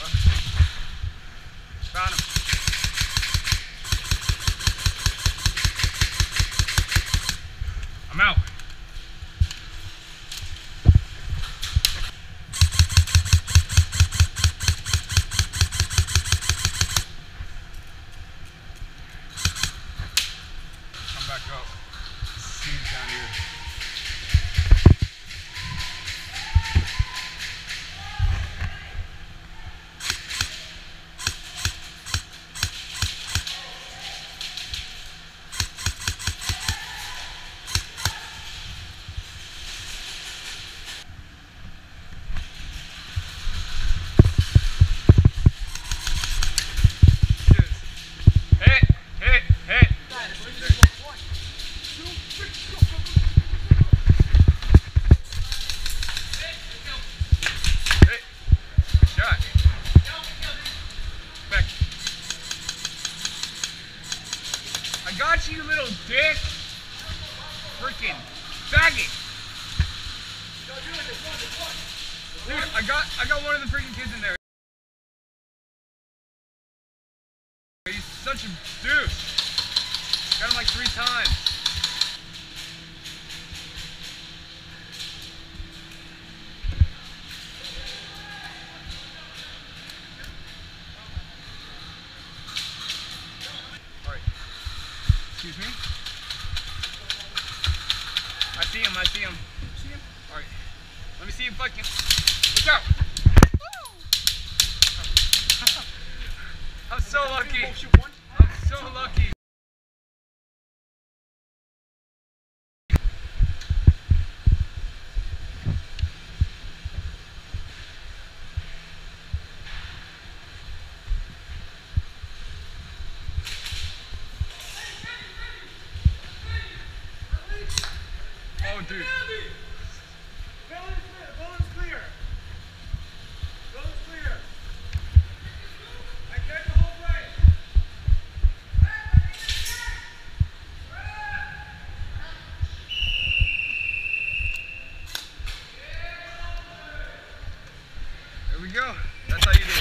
Found him. I'm out. Come back up. See down here. I got you, little dick! Freaking faggot! Dude, I got one of the freaking kids in there. He's such a douche. Got him like 3 times. Excuse me? I see him. See him? Alright. Let me see him fucking. Look out! I'm so lucky. I'm so lucky. Oh, dude. Building's clear. Building's clear. I get the whole place. There we go. That's how you do it.